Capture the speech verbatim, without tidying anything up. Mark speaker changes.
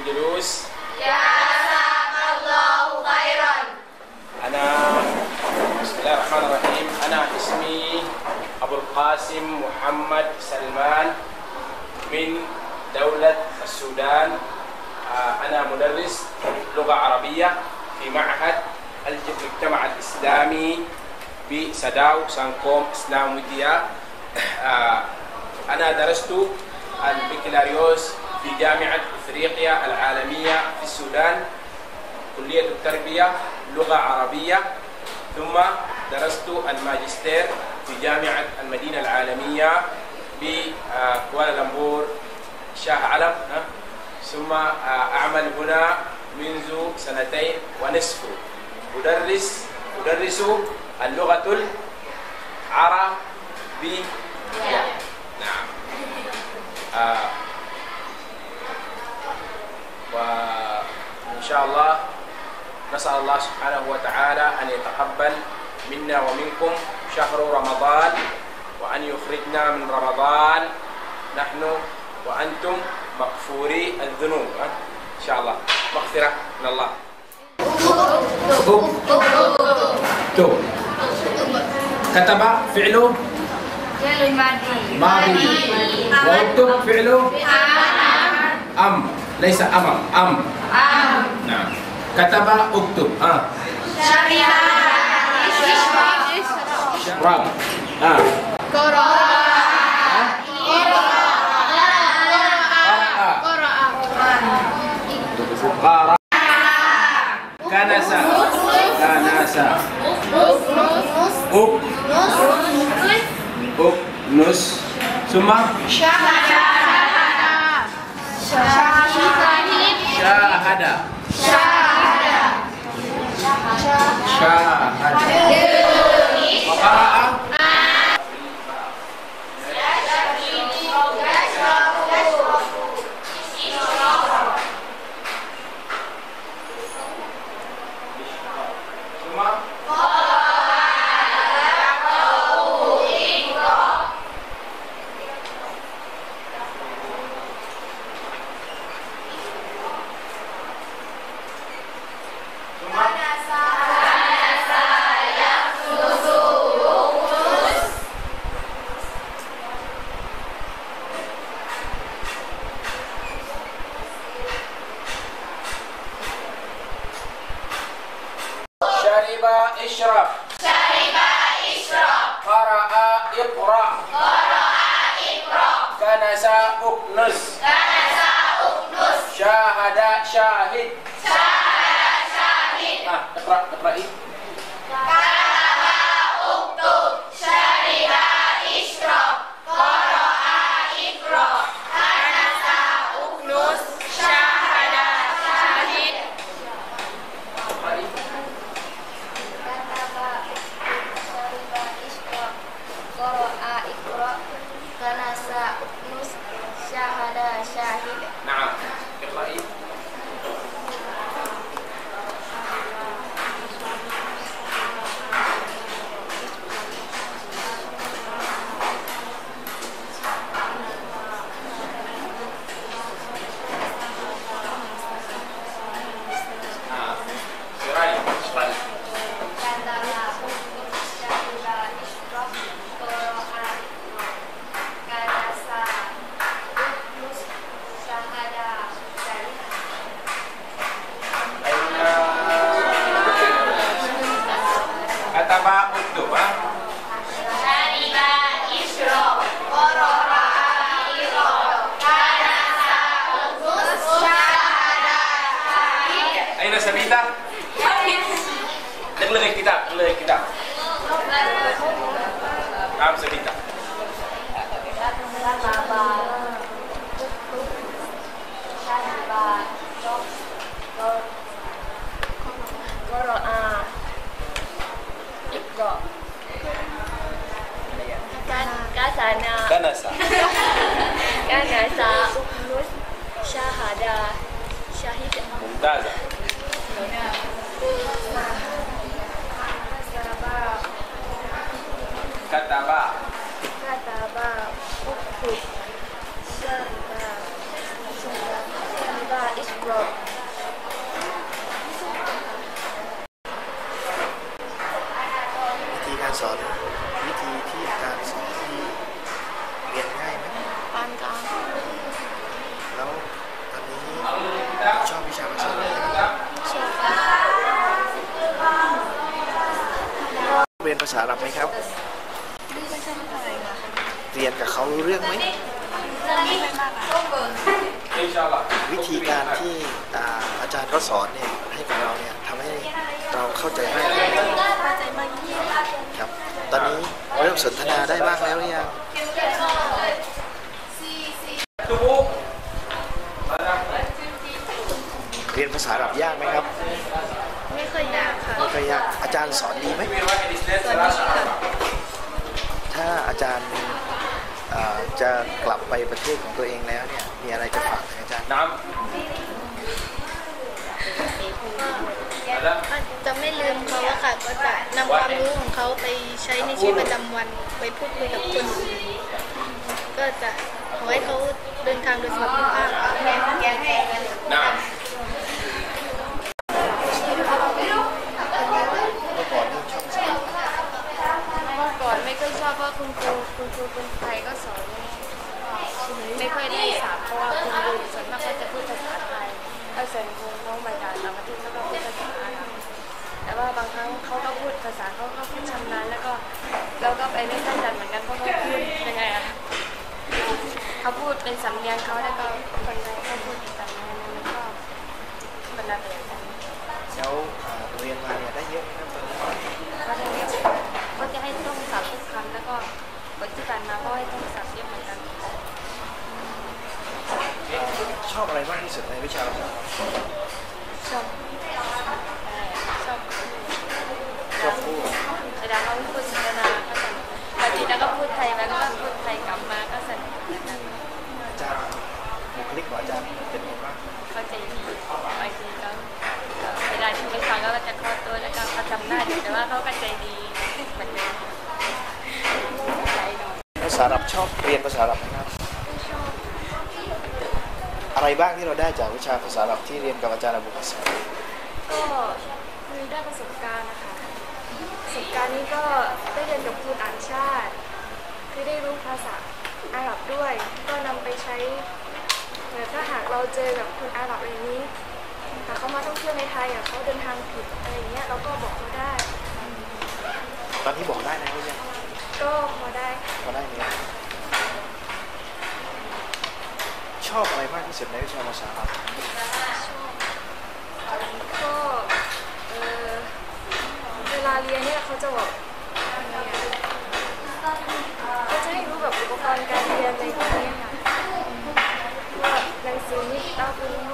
Speaker 1: الجلوس.
Speaker 2: جزاك الله خيرا.
Speaker 1: أنا بسم الله الرحمن الرحيم. أنا اسمي أبو القاسم محمد سلمان من دولة السودان. أنا مدرس لغة عربية في معهد المجتمع الإسلامي بسداو سانكوم إسلام وديا. أنا درست البكالوريوس في جامعة إفريقيا العالمية في السودان، كلية التربية لغة عربية، ثم درست الماجستير في جامعة المدينة العالمية بكوالالمبور شاه علم، ثم أعمل هنا منذ سنتين ونصف. أدرس أدرس اللغة العربية. نعم. آه وإن شاء الله نسأل الله سبحانه وتعالى أن يتقبل منا ومنكم شهر رمضان، وأن يخرجنا من رمضان نحن وأنتم مغفوري الذنوب إن شاء الله، مغفرة من الله.
Speaker 3: تو كتب فعله
Speaker 2: فعل ماضي.
Speaker 3: ماضي، واكتب فعله أم، ليس أمر، أم.
Speaker 2: أم.
Speaker 3: نعم. كتب اكتب. آه.
Speaker 2: شرب.
Speaker 3: شرب. آه.
Speaker 2: قرأ.
Speaker 3: قرأ. كنس. كنس. أك. أكنس. ثم
Speaker 2: شاهد.
Speaker 3: شاهد. شاهد. وقرأ. شرب اشرب.
Speaker 2: شرب اشرب.
Speaker 3: قرأ اقرأ.
Speaker 2: قرأ اقرأ.
Speaker 3: كنس اكنس.
Speaker 2: كنس اكنس.
Speaker 3: شاهد شاهد.
Speaker 2: شاهد شاهد.
Speaker 3: آه. اقرأ اقرأي.
Speaker 2: كتب اكتب. شرب اشرب. قرأ اقرأ. كنس اكنس. شاهد شاهد.
Speaker 3: اقرأي. نعم. اقرأي. آه. سراي. اشرحي. كتب اكتب. ها.
Speaker 2: شرب اشرب. قرأ اقرأ. كنس اكنس. شاهد شاهد.
Speaker 3: أين سبيتا؟ اغلق الكتاب، اغلق الكتاب. نعم سبيتا.
Speaker 4: Kasana.
Speaker 3: كنس.
Speaker 4: Kanasa. Uknus. Syahada. Syahid.
Speaker 3: ممتازة. كتب.
Speaker 4: Kataba. Uktub. Syarba. Syarba. Isra.
Speaker 5: ชอบวิชาภาษาอะไรครับ
Speaker 4: ชอบค่ะ
Speaker 5: เรียนภาษาอาหรับไหมครับ
Speaker 4: ไม่ใช่เท่าไหร่ค่ะ
Speaker 5: เรียนกับเขารู้เรื่องไหม
Speaker 4: ไม่มากค่ะ
Speaker 3: Insyaallah.
Speaker 5: วิธีการที่อ่าอาจารย์ก็สอนเนี่ยให้กับเราเนี่ยทำให้เราเข้าใจมากขึ้น
Speaker 4: เข้าใจมากยิ่ง
Speaker 5: ครับตอนนี้เริ่มสนทนาได้บ้างแล้วหรือยัง
Speaker 3: Tubuh.
Speaker 5: เรียนภาษาอาหรับยากไหมครับ
Speaker 4: ไม่ค่อยยากค่ะ
Speaker 5: ไม่ค่อยยากอาจารย์สอนดีไหม
Speaker 3: Fi wahid isnan
Speaker 4: สวัส
Speaker 3: salah
Speaker 4: ดีค่ะ
Speaker 5: ถ้าอาจารย์อ่าจะกลับไปประเทศของตัวเองแล้วเนี่ยมีอะไรจะฝากถึงอาจารย์
Speaker 3: Naam. Ada?
Speaker 4: จะไม่ลืมเขาอะค่ะ ก็จะนำความรู้ของเขาไปใช้ในชีวิตประจำวัน ไปพูดคุยกับคนอื่น ก็จะขอให้เขาเดินทางโดยสวัสดิภาพค่ะ
Speaker 3: Naam.
Speaker 5: เมื่อก่อนนี่ชอบภาษาอาหรับ
Speaker 4: เมื่อก่อนไม่ค่อยชอบเพราะคุณครูคุณครูคนไทยก็สอนไม่ค่อยได้สามเพราะว่าคุณครูส่วนมากก็จะพูดภาษาไทยก็ส่วนครูเขามาจากต่างประเทศเขาก็พูดภาษาอาหรับแต่ว่าบางครั้งเขาก็พูดภาษาเขาก็พูดชำนาญแล้วก็เราก็ไปไม่ค่อยจัดเหมือนกันเพราะเขาพูดยังไงอะเขาพูดเป็นสำเนียงเขาแล้วก็คนไทยเขาพูดอีกสำเนียงนึงแล้วก็คนละแบบกัน
Speaker 5: แล้วอ่าเรียนมาเนี่ยได้เยอะไหมครับตอนนี้
Speaker 4: ก็จะก็จะให้ต้องสับทุกคำแล้วก็บทที่ผ่านมาก็ให้ต้องสับเยอะเหมือนกัน
Speaker 5: ชอบอะไรมากที่สุดในวิชาภาษาอาหรับ
Speaker 4: ชอบชอบ
Speaker 5: ชอบพูด
Speaker 4: เวลาเขาพูดสนทนาก็สนุกบางทีเราก็พูดไทยแล้วก็พูดไทยกลับมาก็สนุกเหมือนกัน
Speaker 5: อาจารย์บุคลิกของอาจารย์เป็นยังไงบ้าง
Speaker 4: เข้าใจดีบางทีก็เวลาที่ไม่ฟังก็จะขอตัวแล้วก็เขาทำหน้าดีแต่ว่าเขาก็ใจดีเหมือนเดิมใจหน่อย
Speaker 5: ภาษาอาหรับชอบเรียนภาษาอาหรับไหมครับ อะไรบ้างที่เราได้จากวิชาภาษาอาหรับที่เรียนกับอาจารย์อบูฮัสซัน
Speaker 4: ก็คือได้ประสบการณ์นะคะประสบการณ์นี้ก็ได้เรียนกับครูต่างชาติ คือได้รู้ภาษาอาหรับด้วย ก็นำไปใช้เอ่อถ้าหากเราเจอกับคนอาหรับอย่างนี้หากเขามาท่องเที่ยวในไทยอ่ะเขาเดินทางผิดอะไรอย่างเงี้ยเราก็บอกเขาได้
Speaker 5: ตอนนี้บอกได้นะว่ายัง
Speaker 4: ก็พอได้
Speaker 5: พอได้ไหมชอบอะไรมากที่สุดในวิชาภาษาอาหรับ
Speaker 4: ก็เออเวลาเรียนเนี่ยเขาจะบอกยังไงอะก็จะให้รู้แบบอุปกรณ์การเรียนในพวกนี้ค่ะว่าหนังสือนี่เราเป็น